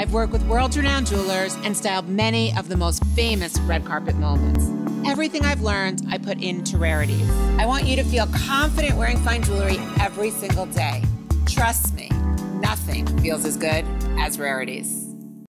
I've worked with world-renowned jewelers and styled many of the most famous red carpet moments. Everything I've learned, I put into Rarities. I want you to feel confident wearing fine jewelry every single day. Trust me, nothing feels as good as Rarities.